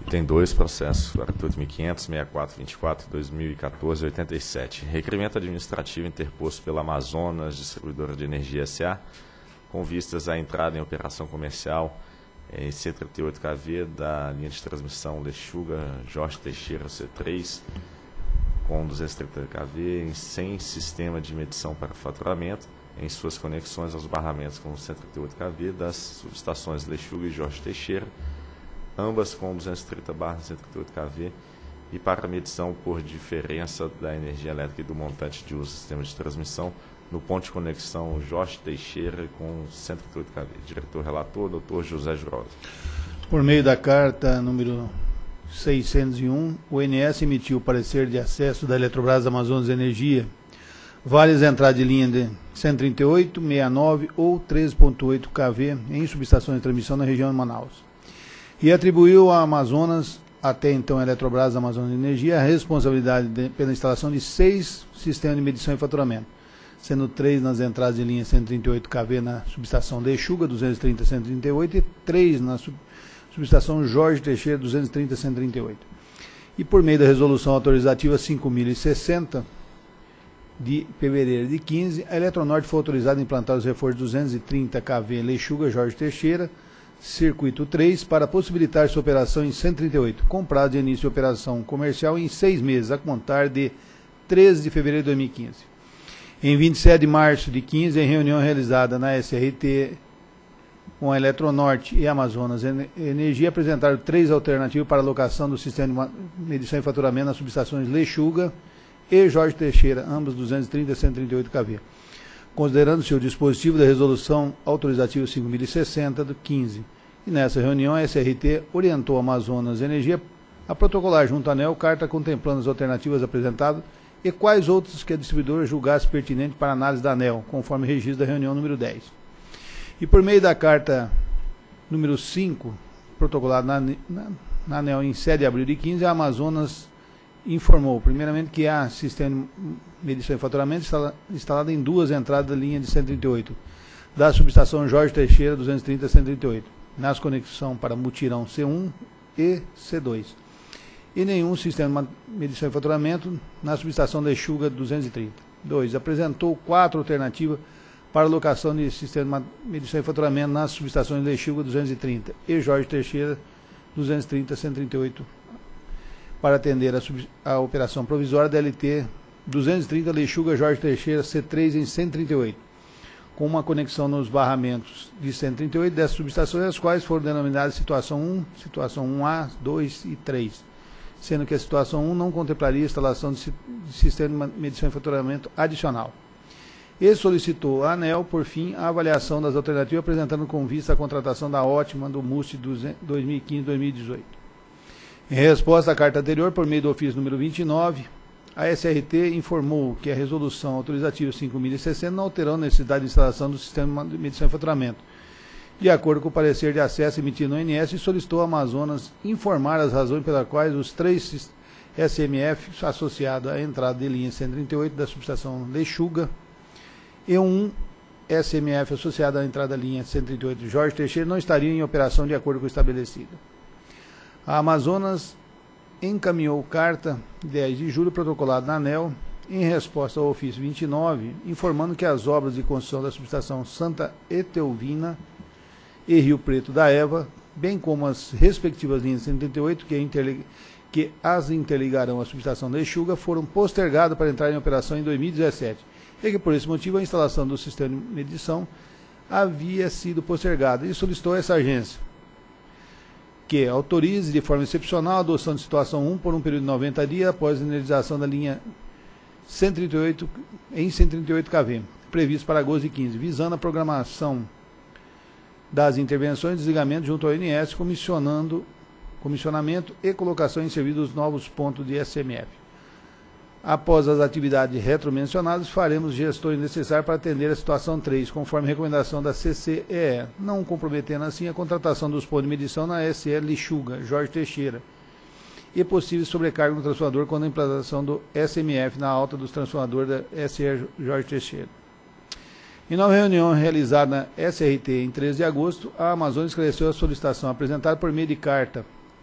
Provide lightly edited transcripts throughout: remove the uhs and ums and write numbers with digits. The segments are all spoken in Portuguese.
Tem dois processos, 48.500, 6424, 2014, 87. Requerimento administrativo interposto pela Amazonas Distribuidora de Energia S.A., com vistas à entrada em operação comercial em C38kV da linha de transmissão Lechuga Jorge Teixeira C3, com 230kV, sem sistema de medição para faturamento, em suas conexões aos barramentos com 138kV das subestações Lechuga e Jorge Teixeira, ambas com 230/138kV, e para medição por diferença da energia elétrica e do montante de uso do sistema de transmissão no ponto de conexão Jorge Teixeira com 138kV. Diretor-relator, Dr. José Jurosa. Por meio da carta número 601, o ONS emitiu o parecer de acesso da Eletrobras Amazonas Energia, várias entradas de linha de 138, 69 ou 13.8 kV em subestações de transmissão na região de Manaus, e atribuiu à Amazonas, até então a Eletrobras Amazonas Energia, a responsabilidade pela instalação de 6 sistemas de medição e faturamento, sendo 3 nas entradas de linha 138 kV na subestação Lechuga 230-138 e 3 na subestação Jorge Teixeira 230-138. E por meio da resolução autorizativa 5.060 de fevereiro de 15, a Eletronorte foi autorizada a implantar os reforços 230 kV Lechuga Jorge Teixeira Circuito 3 para possibilitar sua operação em 138, com prazo de início de operação comercial em 6 meses, a contar de 13 de fevereiro de 2015. Em 27 de março de 15, em reunião realizada na SRT com a Eletronorte e a Amazonas Energia, apresentaram 3 alternativas para a alocação do sistema de medição e faturamento nas subestações Lechuga e Jorge Teixeira, ambos 230-138 kV, considerando-se o dispositivo da resolução autorizativa 5.060 do 15. E nessa reunião a SRT orientou a Amazonas Energia a protocolar junto à ANEEL carta contemplando as alternativas apresentadas e quais outros que a distribuidora julgasse pertinente para análise da ANEEL, conforme registro da reunião número 10. E por meio da carta número 5, protocolada na ANEEL em 7 de abril de 15, a Amazonas informou, primeiramente, que há sistema de medição e faturamento instalado em 2 entradas da linha de 138, da subestação Jorge Teixeira 230-138, nas conexões para mutirão C1 e C2, e nenhum sistema de medição e faturamento na subestação Lechuga 230. 2. Apresentou 4 alternativas para alocação de sistema de medição e faturamento nas subestações Lechuga 230 e Jorge Teixeira 230-138, para atender a operação provisória da LT 230 Lechuga Jorge Teixeira C3 em 138, com uma conexão nos barramentos de 138 dessas subestações, as quais foram denominadas situação 1, situação 1A, 2 e 3, sendo que a situação 1 não contemplaria a instalação de sistema de medição e faturamento adicional. E solicitou à ANEEL, por fim, a avaliação das alternativas, apresentando com vista a contratação da ótima do MUST 2015-2018. Em resposta à carta anterior, por meio do ofício número 29, a SRT informou que a resolução autorizativa 5.060 não alterou a necessidade de instalação do sistema de medição e faturamento, de acordo com o parecer de acesso emitido no ONS, e solicitou a Amazonas informar as razões pelas quais os 3 SMF associados à entrada de linha 138 da subestação Lechuga e um SMF associado à entrada da linha 138 de Jorge Teixeira não estariam em operação de acordo com o estabelecido. A Amazonas encaminhou carta 10 de julho protocolada na ANEEL em resposta ao ofício 29, informando que as obras de construção da subestação Santa Etelvina e Rio Preto da Eva, bem como as respectivas linhas 138 que as interligarão à subestação da Lechuga, foram postergadas para entrar em operação em 2017, e que por esse motivo a instalação do sistema de medição havia sido postergada, e solicitou a essa agência que autorize de forma excepcional a adoção de situação 1 por um período de 90 dias após a finalização da linha 138 em 138 kV, previsto para agosto de 15, visando a programação das intervenções de desligamento junto ao ONS, comissionamento e colocação em serviço dos novos pontos de SMF. Após as atividades retromencionadas, faremos gestões necessárias para atender a situação 3, conforme recomendação da CCEE, não comprometendo assim a contratação dos pontos de medição na SE Lechuga, Jorge Teixeira, e possível sobrecarga no transformador quando a implantação do SMF na alta dos transformadores da SE Jorge Teixeira. Em nova reunião realizada na SRT em 13 de agosto, a Amazonas esclareceu a solicitação apresentada por meio de carta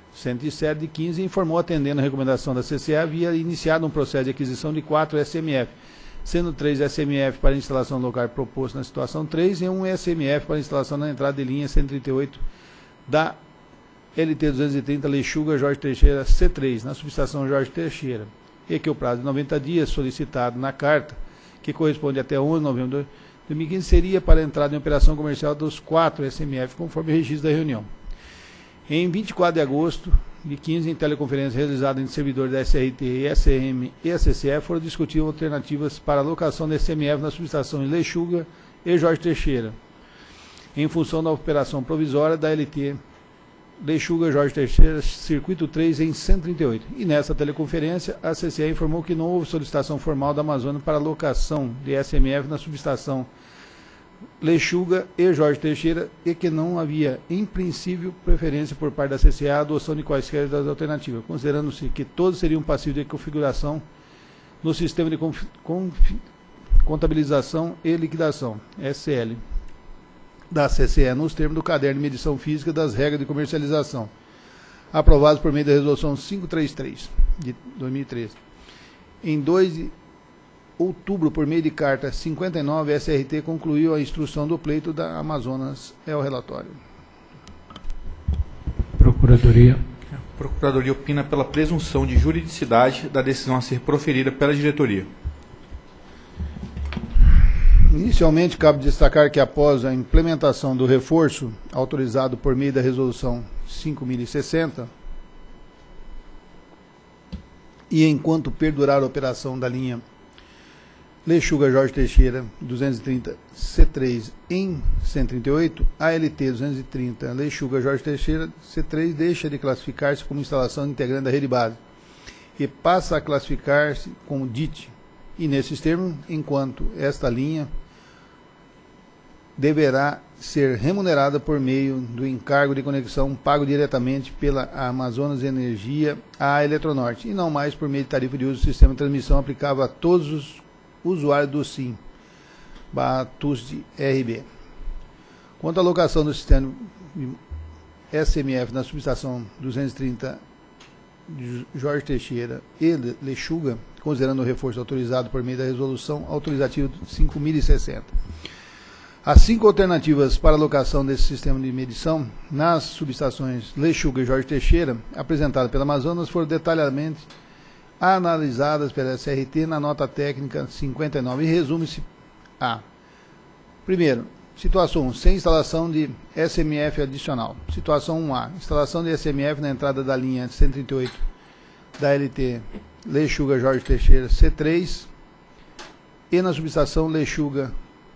107 de 15 e informou, atendendo a recomendação da CCA, havia iniciado um processo de aquisição de 4 SMF, sendo 3 SMF para instalação local proposto na situação 3 e um SMF para instalação na entrada de linha 138 da LT 230 Lechuga Jorge Teixeira C3, na subestação Jorge Teixeira, e que o prazo de 90 dias solicitado na carta, que corresponde até 11 de novembro de 2015, seria para a entrada em operação comercial dos 4 SMF, conforme o registro da reunião. Em 24 de agosto de 15, em teleconferência realizada entre servidores da SRT, SRM e CCE, foram discutidas alternativas para a alocação da SMF na subestação em Lechuga e Jorge Teixeira, em função da operação provisória da LT Lechuga Jorge Teixeira, circuito 3 em 138. E nessa teleconferência, a CCE informou que não houve solicitação formal da Amazônia para alocação de SMF na subestação Lechuga e Jorge Teixeira e que não havia, em princípio, preferência por parte da CCA a adoção de quaisquer das alternativas, considerando-se que todos seriam passíveis de configuração no sistema de contabilização e liquidação, SL, da CCE, nos termos do caderno de medição física das regras de comercialização, aprovados por meio da resolução 533, de 2013. Em 2 de outubro, por meio de carta 59, a SRT concluiu a instrução do pleito da Amazonas. É o relatório. Procuradoria. A Procuradoria opina pela presunção de juridicidade da decisão a ser proferida pela diretoria. Inicialmente, cabe destacar que após a implementação do reforço autorizado por meio da resolução 5060, e enquanto perdurar a operação da linha Lechuga Jorge Teixeira 230 C3 em 138, a LT 230 Lechuga Jorge Teixeira C3 deixa de classificar-se como instalação integrante da rede base e passa a classificar-se como DIT. E nesses termos, enquanto esta linha deverá ser remunerada por meio do encargo de conexão pago diretamente pela Amazonas Energia à Eletronorte, e não mais por meio de tarifa de uso do sistema de transmissão aplicável a todos os usuários do SIM, TUSD RB. Quanto à alocação do sistema SMF na subestação 230 de Jorge Teixeira e Lechuga, considerando o reforço autorizado por meio da resolução autorizativa 5060. As 5 alternativas para alocação desse sistema de medição nas subestações Lechuga e Jorge Teixeira, apresentadas pela Amazonas, foram detalhadamente analisadas pela SRT na nota técnica 59 e resume-se a: primeiro, situação 1, sem instalação de SMF adicional. Situação 1A, instalação de SMF na entrada da linha 138 da LT Lechuga Jorge Teixeira C3 e na subestação Lechuga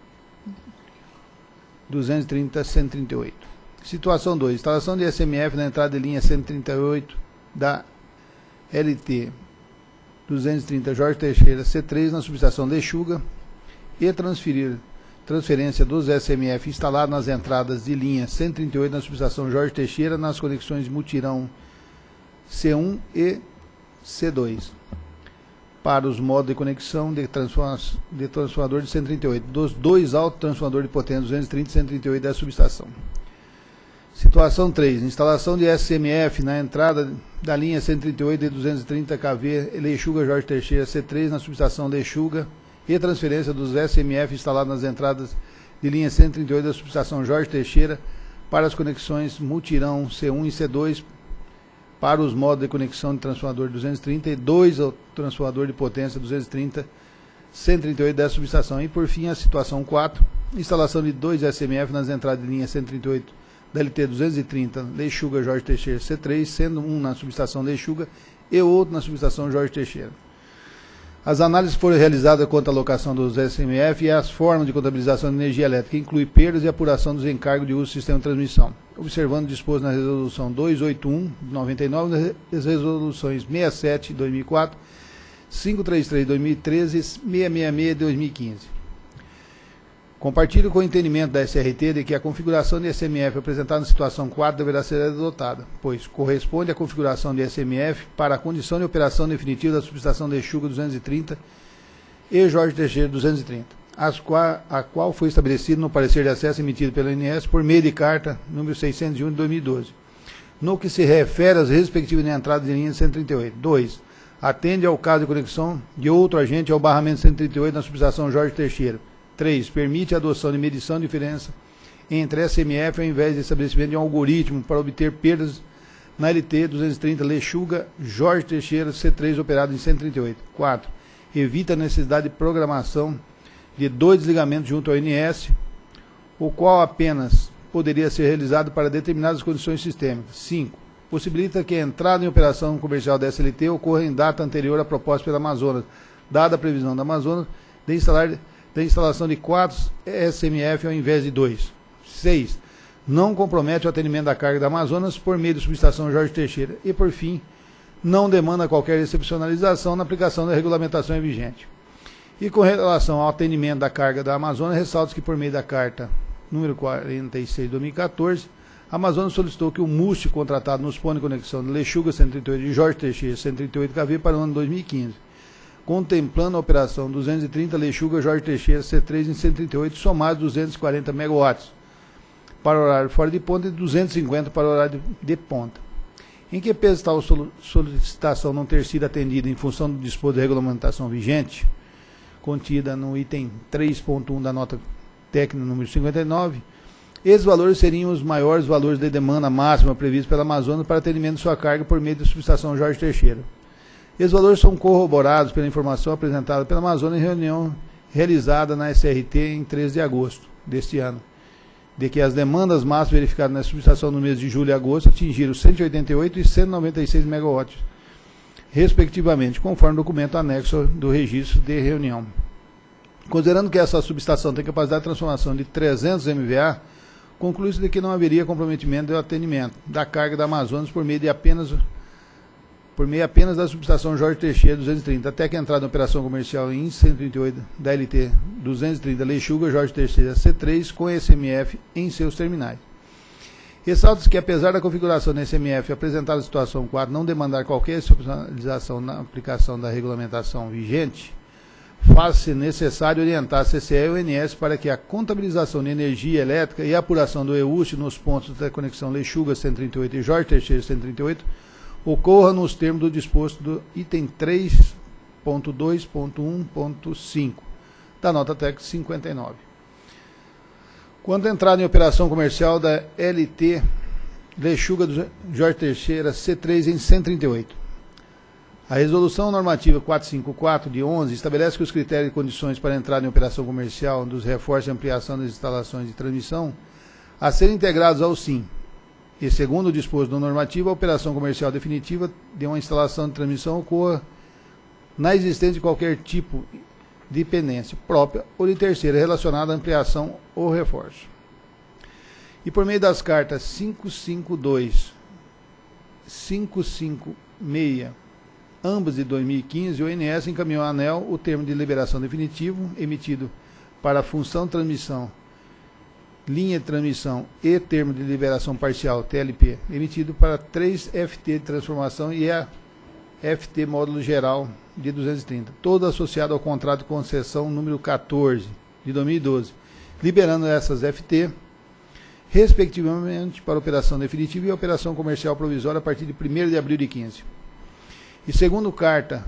230-138. Situação 2, instalação de SMF na entrada de linha 138 da LT 230 Jorge Teixeira C3 na subestação Lechuga e transferência dos SMF instalados nas entradas de linha 138 na subestação Jorge Teixeira nas conexões mutirão C1 e C2 para os modos de conexão de transformador de 138 dos 2 autotransformadores de potência 230 e 138 da subestação. Situação 3, instalação de SMF na entrada da linha 138 e 230 kV Lechuga Jorge Teixeira C3 na subestação Lechuga e transferência dos SMF instalados nas entradas de linha 138 da subestação Jorge Teixeira para as conexões mutirão C1 e C2 para os modos de conexão de transformador 230 e 2 ao transformador de potência 230, 138 da subestação. E por fim a situação 4, instalação de 2 SMF nas entradas de linha 138 da LT 230 Lechuga Jorge Teixeira C3, sendo um na subestação Lechuga e outro na subestação Jorge Teixeira. As análises foram realizadas quanto à alocação dos SMF e as formas de contabilização de energia elétrica, inclui perdas e apuração dos encargos de uso do sistema de transmissão, observando o disposto na resolução 281 de 99, nas resoluções 67 de 2004, 533 de 2013 e 666 de 2015. Compartilho com o entendimento da SRT de que a configuração de SMF apresentada na situação 4 deverá ser adotada, pois corresponde à configuração de SMF para a condição de operação definitiva da subestação Lechuga 230 e Jorge Teixeira 230, a qual foi estabelecido no parecer de acesso emitido pela ANS por meio de carta número 601 de 2012, no que se refere às respectivas entradas de linha de 138. 2. Atende ao caso de conexão de outro agente ao barramento 138 na subestação Jorge Teixeira. 3. Permite a adoção de medição de diferença entre SMF ao invés de estabelecimento de um algoritmo para obter perdas na LT 230 Lechuga Jorge Teixeira C3 operado em 138. 4. Evita a necessidade de programação de 2 desligamentos junto ao INS, o qual apenas poderia ser realizado para determinadas condições sistêmicas. 5. Possibilita que a entrada em operação comercial da SLT ocorra em data anterior à proposta pela Amazonas, dada a previsão da Amazonas de instalação de 4 SMF ao invés de 2. 6. Não compromete o atendimento da carga da Amazonas por meio da subestação Jorge Teixeira. E, por fim, não demanda qualquer excepcionalização na aplicação da regulamentação vigente. E com relação ao atendimento da carga da Amazonas, ressalta que por meio da carta número 46 de 2014, a Amazonas solicitou que o MUST contratado nos pontos de conexão de Lechuga 138 e Jorge Teixeira 138 kV para o ano 2015, contemplando a operação 230 Lechuga Jorge Teixeira C3 em 138, somados 240 MW para o horário fora de ponta e 250 para o horário de ponta. Em que pese tal solicitação não ter sido atendida em função do disposto de regulamentação vigente, contida no item 3.1 da nota técnica número 59, esses valores seriam os maiores valores de demanda máxima previstos pela Amazonas para atendimento de sua carga por meio da subestação Jorge Teixeira. Esses valores são corroborados pela informação apresentada pela Amazonas em reunião realizada na SRT em 13 de agosto deste ano, de que as demandas máximas verificadas na subestação no mês de julho e agosto atingiram 188 e 196 MW, respectivamente, conforme o documento anexo do registro de reunião. Considerando que essa subestação tem capacidade de transformação de 300 MVA, conclui-se de que não haveria comprometimento do atendimento da carga da Amazonas por meio apenas da subestação Jorge Teixeira 230, até que a entrada em operação comercial em 138 da LT 230 Lechuga Jorge Teixeira C3 com SMF em seus terminais. Ressalta-se que, apesar da configuração da SMF apresentada na situação 4 não demandar qualquer excepcionalização na aplicação da regulamentação vigente, faz-se necessário orientar a CCE e o INS para que a contabilização de energia elétrica e a apuração do EUST nos pontos da conexão Lechuga 138 e Jorge Teixeira 138 ocorra nos termos do disposto do item 3.2.1.5 da nota técnica 59. Quando a entrada em operação comercial da LT Lechuga do Jorge Teixeira C3 em 138. A Resolução Normativa 454 de 11 estabelece que os critérios e condições para a entrada em operação comercial dos reforços e ampliação das instalações de transmissão a serem integrados ao SIM. E, segundo o disposto da normativa, a operação comercial definitiva de uma instalação de transmissão ocorra na existência de qualquer tipo de pendência própria ou de terceira relacionada à ampliação ou reforço. E por meio das cartas 552, 556, ambas de 2015, o INS encaminhou à ANEEL o termo de liberação definitivo emitido para a função de transmissão, linha de transmissão e termo de liberação parcial, TLP, emitido para 3 FT de transformação e a FT módulo geral de 230, todo associado ao contrato de concessão número 14 de 2012, liberando essas FT, respectivamente, para operação definitiva e operação comercial provisória a partir de 1º de abril de 15. E segundo a carta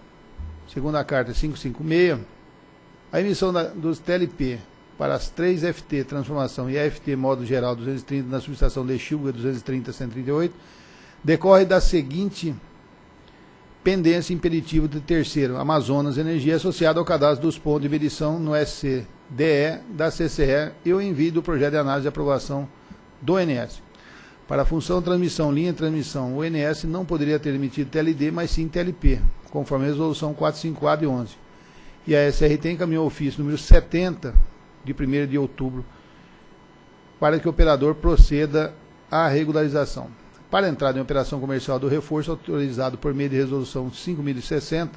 556, a emissão dos TLP para as 3 FT transformação e a FT módulo geral 230 na subestação Lechuga 230-138 decorre da seguinte pendência impeditiva de terceiro, Amazonas Energia, associada ao cadastro dos pontos de medição no SCDE da CCE e o envio do projeto de análise de aprovação do INS. Para a função transmissão, linha de transmissão, o INS não poderia ter emitido TLD, mas sim TLP, conforme a resolução 454 de 11. E a SRT encaminhou o ofício número 70, de 1º de outubro, para que o operador proceda à regularização. Para a entrada em operação comercial do reforço autorizado por meio de resolução 5060,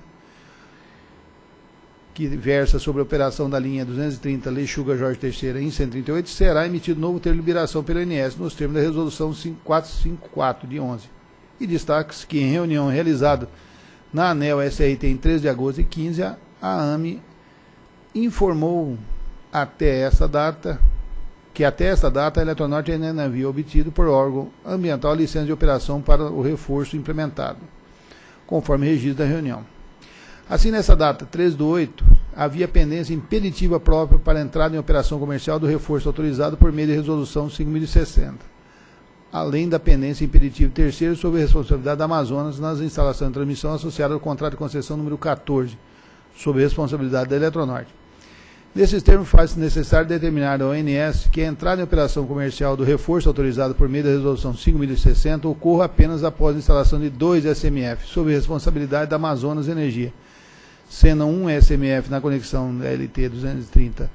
que versa sobre a operação da linha 230 Lechuga Jorge Teixeira em 138, será emitido novo termo de liberação pelo INS nos termos da resolução 454 de 11. E destaca-se que em reunião realizada na ANEEL SRT em 13 de agosto de 15, a AME informou até essa data que até esta data a Eletronorte ainda não havia obtido por órgão ambiental a licença de operação para o reforço implementado, conforme registro da reunião. Assim, nessa data, 3/8, havia pendência impeditiva própria para a entrada em operação comercial do reforço autorizado por meio de resolução 5.060, além da pendência impeditiva terceira sob a responsabilidade da Amazonas nas instalações de transmissão associada ao contrato de concessão número 14, sob a responsabilidade da Eletronorte. Nesses termos, faz-se necessário determinar ao ONS que a entrada em operação comercial do reforço autorizado por meio da resolução 5.060 ocorra apenas após a instalação de 2 SMF, sob a responsabilidade da Amazonas Energia, sendo um SMF na conexão da LT 230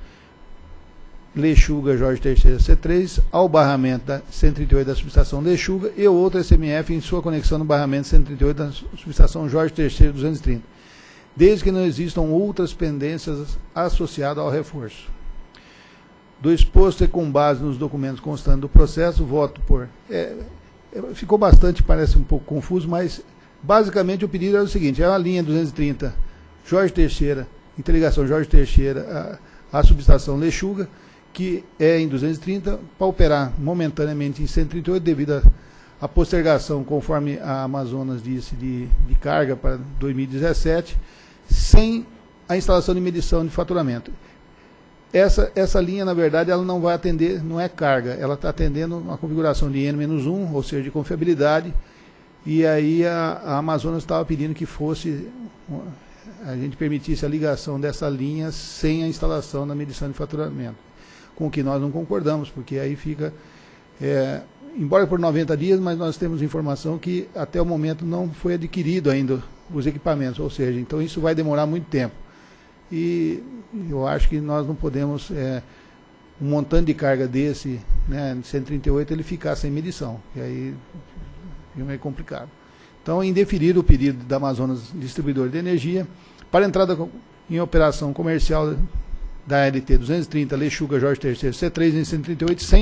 Lechuga Jorge Teixeira C3 ao barramento da 138 da subestação Lechuga e outro SMF em sua conexão no barramento 138 da subestação Jorge Teixeira 230, desde que não existam outras pendências associadas ao reforço. Do exposto e com base nos documentos constantes do processo, voto por... ficou bastante, parece um pouco confuso, mas basicamente o pedido é o seguinte: é uma linha 230 Jorge Teixeira, interligação Jorge Teixeira à subestação Lechuga, que é em 230, para operar momentaneamente em 138 devido à postergação, conforme a Amazonas disse, de carga para 2017, sem a instalação de medição de faturamento. Essa linha, na verdade, ela não vai atender, não é carga, ela está atendendo uma configuração de N-1, ou seja, de confiabilidade, e aí a Amazonas estava pedindo que a gente permitisse a ligação dessa linha sem a instalação da medição de faturamento, com o que nós não concordamos, porque aí fica, embora por 90 dias, mas nós temos informação que até o momento não foi adquirido ainda os equipamentos, ou seja, então isso vai demorar muito tempo. E eu acho que nós não podemos, um montante de carga desse, né, 138, ele ficar sem medição, que aí é meio complicado. Então, indeferido o pedido da Amazonas Distribuidor de Energia para entrada em operação comercial da LT 230 Lechuga Jorge Teixeira C3 em 138 sem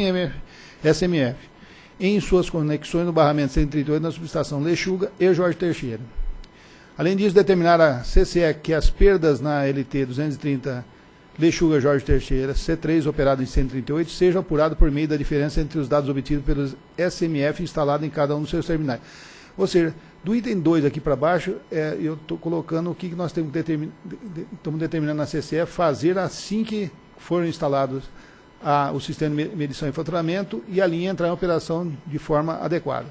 SMF, em suas conexões no barramento 138 na subestação Lechuga e Jorge Teixeira. Além disso, determinar a CCE que as perdas na LT 230 Lechuga Jorge Teixeira C3 operado em 138 sejam apuradas por meio da diferença entre os dados obtidos pelos SMF instalados em cada um dos seus terminais. Ou seja, do item 2 aqui para baixo, eu estou colocando o que nós temos estamos determinando na CCE fazer assim que foram instalados o sistema de medição e faturamento e a linha entrar em operação de forma adequada.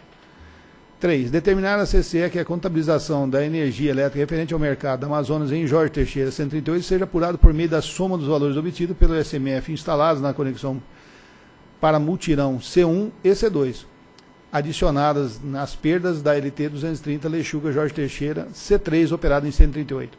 3. Determinar a CCE que a contabilização da energia elétrica referente ao mercado da Amazonas em Jorge Teixeira 138 seja apurado por meio da soma dos valores obtidos pelo SMF instalados na conexão para multirão C1 e C2, adicionadas nas perdas da LT 230 Lechuga Jorge Teixeira C3 operado em 138.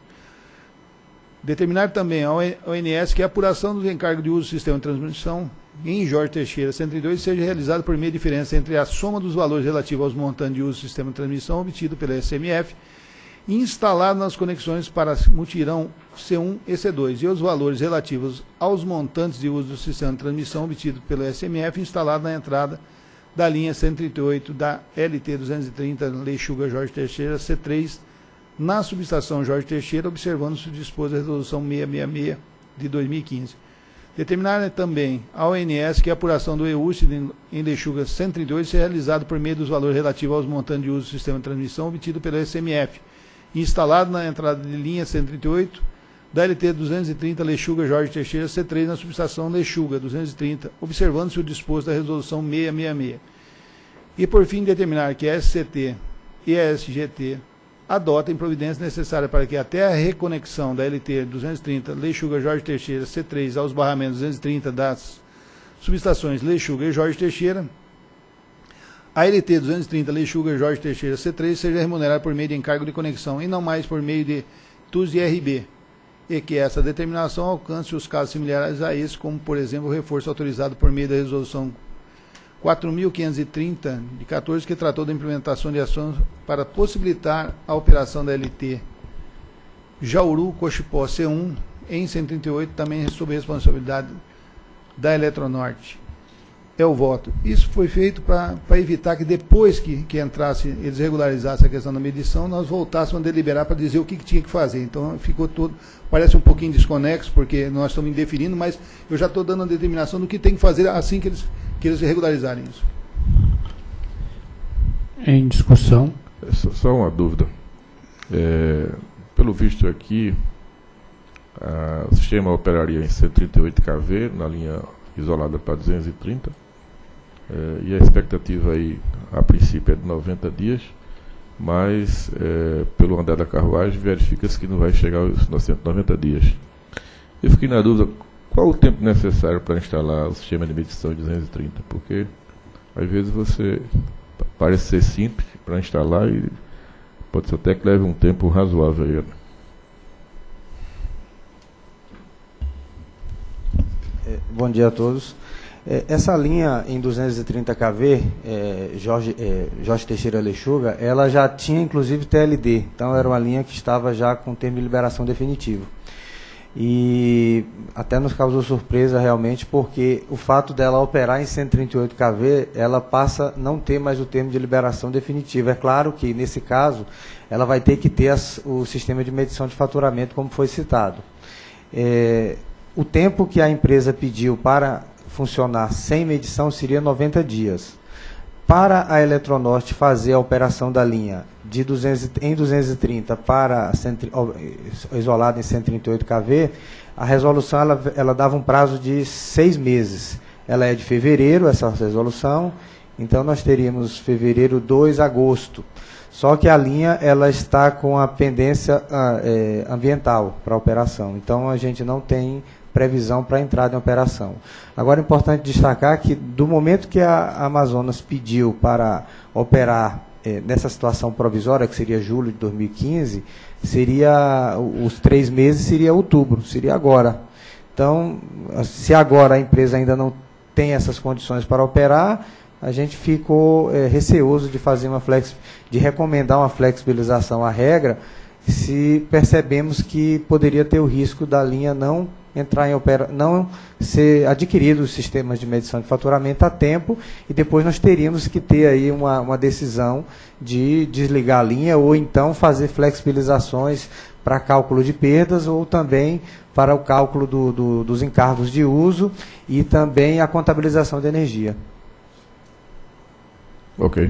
Determinar também ao ONS que a apuração dos encargos de uso do sistema de transmissão em Jorge Teixeira 132 seja realizada por meio de diferença entre a soma dos valores relativos aos montantes de uso do sistema de transmissão obtido pela SMF instalado nas conexões para multirão C1 e C2 e os valores relativos aos montantes de uso do sistema de transmissão obtido pela SMF instalado na entrada da linha 138 da LT 230 Lechuga Jorge Teixeira C3 na subestação Jorge Teixeira, observando-se o disposto da resolução 666 de 2015. Determinar também ao ONS que a apuração do EUST em Lechuga 138 seja realizada por meio dos valores relativos aos montantes de uso do sistema de transmissão obtido pela SMF, instalado na entrada de linha 138 da LT 230 Lechuga Jorge Teixeira C3 na subestação Lechuga 230, observando-se o disposto da resolução 666. E por fim determinar que a SCT e a SGT adotem providências necessárias para que até a reconexão da LT 230 Lechuga Jorge Teixeira C3 aos barramentos 230 das subestações Lechuga e Jorge Teixeira, a LT 230 Lechuga Jorge Teixeira C3 seja remunerada por meio de encargo de conexão e não mais por meio de TUS e RB, e que essa determinação alcance os casos similares a esse, como por exemplo o reforço autorizado por meio da resolução 4.530 de 14, que tratou da implementação de ações para possibilitar a operação da LT Jauru Cochipó C1 em 138, também sob responsabilidade da Eletronorte. é o voto. Isso foi feito para evitar que depois que entrasse, eles regularizassem a questão da medição, nós voltássemos a deliberar para dizer o que tinha que fazer. Então ficou tudo, parece um pouquinho desconexo, porque nós estamos indefinindo, mas eu já estou dando a determinação do que tem que fazer assim que eles regularizarem isso. Em discussão. Só uma dúvida. Pelo visto aqui, o sistema operaria em 138 kV, na linha isolada para 230, e a expectativa aí, a princípio, é de 90 dias, mas pelo andar da carruagem, verifica-se que não vai chegar aos 190 dias. Eu fiquei na dúvida, qual o tempo necessário para instalar o sistema de medição de 230? Porque, às vezes, parece ser simples para instalar e pode ser até que leve um tempo razoável aí, né? Bom dia a todos. Essa linha em 230 kV, Jorge Teixeira Lechuga, ela já tinha inclusive TLD, então era uma linha que estava já com termo de liberação definitivo. E até nos causou surpresa realmente, porque o fato dela operar em 138 kV, ela passa a não ter mais o termo de liberação definitivo. É claro que, nesse caso, ela vai ter que ter o sistema de medição de faturamento, como foi citado. O tempo que a empresa pediu para funcionar sem medição seria 90 dias. Para a Eletronorte fazer a operação da linha em 230 para isolada em 138 kV, a resolução ela dava um prazo de 6 meses. Ela é de fevereiro, essa resolução, então nós teríamos fevereiro 2 agosto. Só que a linha ela está com a pendência ambiental para a operação, então a gente não tem previsão para entrada em operação. Agora é importante destacar que do momento que a Amazonas pediu para operar nessa situação provisória, que seria julho de 2015, os 3 meses seria outubro, seria agora. Então, se agora a empresa ainda não tem essas condições para operar, a gente ficou receoso de recomendar uma flexibilização à regra, se percebemos que poderia ter o risco da linha não ser adquirido os sistemas de medição de faturamento a tempo, e depois nós teríamos que ter aí uma decisão de desligar a linha, ou então fazer flexibilizações para cálculo de perdas, ou também para o cálculo dos encargos de uso e também a contabilização de energia. Ok.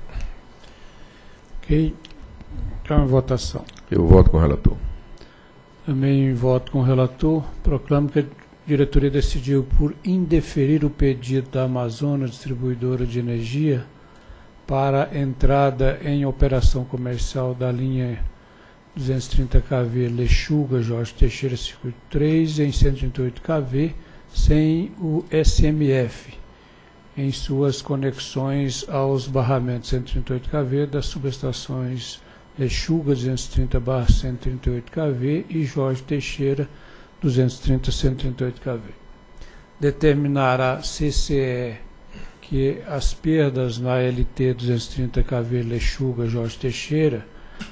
Ok. Então, votação. Eu voto com o relator. Também voto com o relator. Proclamo que a diretoria decidiu por indeferir o pedido da Amazonas Distribuidora de Energia para entrada em operação comercial da linha 230 kV Lechuga Jorge Teixeira Circuito 3 em 138 kV sem o SMF em suas conexões aos barramentos 138 kV das subestações Lechuga 230/138 kV e Jorge Teixeira 230/138 kV. Determinar a CCE que as perdas na LT 230 kV Lechuga Jorge Teixeira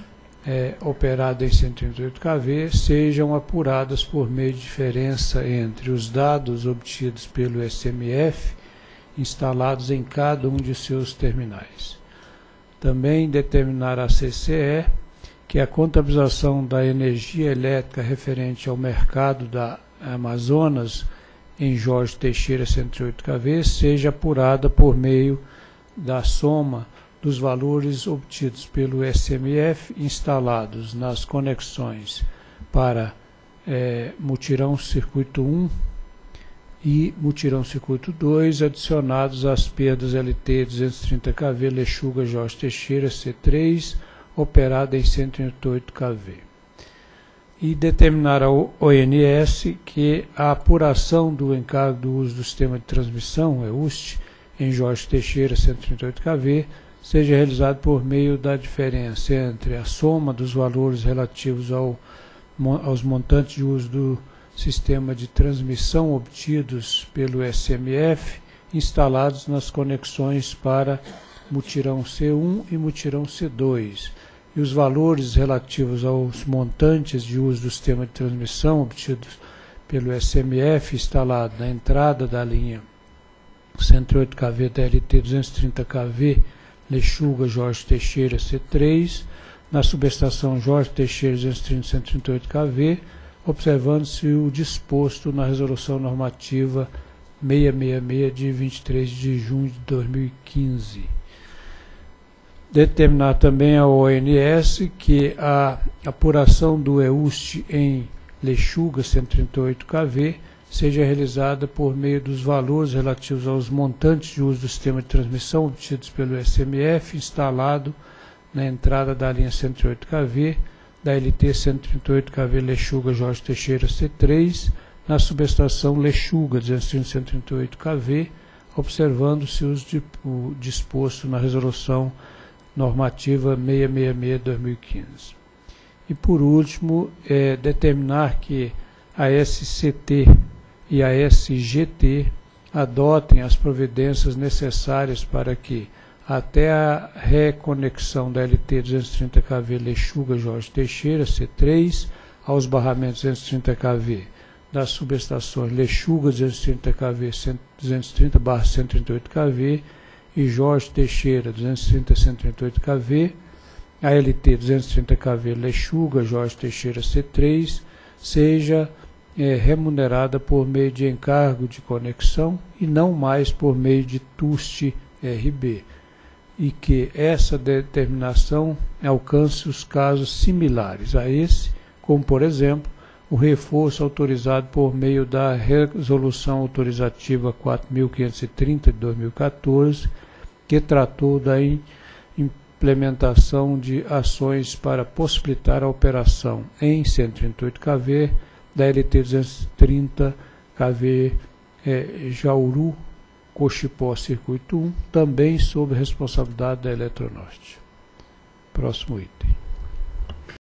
operada em 138 kV sejam apuradas por meio de diferença entre os dados obtidos pelo SMF instalados em cada um de seus terminais. Também determinar a CCE que a contabilização da energia elétrica referente ao mercado da Amazonas em Jorge Teixeira 108 kV seja apurada por meio da soma dos valores obtidos pelo SMF instalados nas conexões para mutirão circuito 1 e mutirão circuito 2 adicionados às perdas LT 230 kV Lechuga Jorge Teixeira C3 operada em 108 kV. E determinar ao ONS que a apuração do encargo do uso do sistema de transmissão, EUST, em Jorge Teixeira 138 kV, seja realizado por meio da diferença entre a soma dos valores relativos aos montantes de uso do sistema de transmissão obtidos pelo SMF instalados nas conexões para mutirão C1 e mutirão C2 e os valores relativos aos montantes de uso do sistema de transmissão obtidos pelo SMF instalado na entrada da linha 108 kV da LT 230 kV Lechuga Jorge Teixeira C3, na subestação Jorge Teixeira 230-138 kV, observando-se o disposto na Resolução Normativa 666 de 23 de junho de 2015. Determinar também ao ONS que a apuração do EUST em Lechuga 138 kV seja realizada por meio dos valores relativos aos montantes de uso do sistema de transmissão obtidos pelo SMF instalado na entrada da linha 108 kV da LT 138 kV Lechuga Jorge Teixeira C3 na subestação Lechuga 230-138 kV, observando-se o disposto na Resolução Normativa 666/2015. E por último, determinar que a SCT e a SGT adotem as providências necessárias para que, até a reconexão da LT 230 kV Lechuga Jorge Teixeira C3 aos barramentos 230 kV das subestações Lechuga 230 kV 230/138 kV e Jorge Teixeira 230-138 kV, a LT 230 kV Lechuga Jorge Teixeira C3 seja remunerada por meio de encargo de conexão e não mais por meio de TUST-RB, e que essa determinação alcance os casos similares a esse, como por exemplo, o reforço autorizado por meio da Resolução Autorizativa 4.530 de 2014, que tratou da implementação de ações para possibilitar a operação em 138 kV da LT 230 kV Jauru Cochipó Circuito 1, também sob responsabilidade da Eletronorte. Próximo item.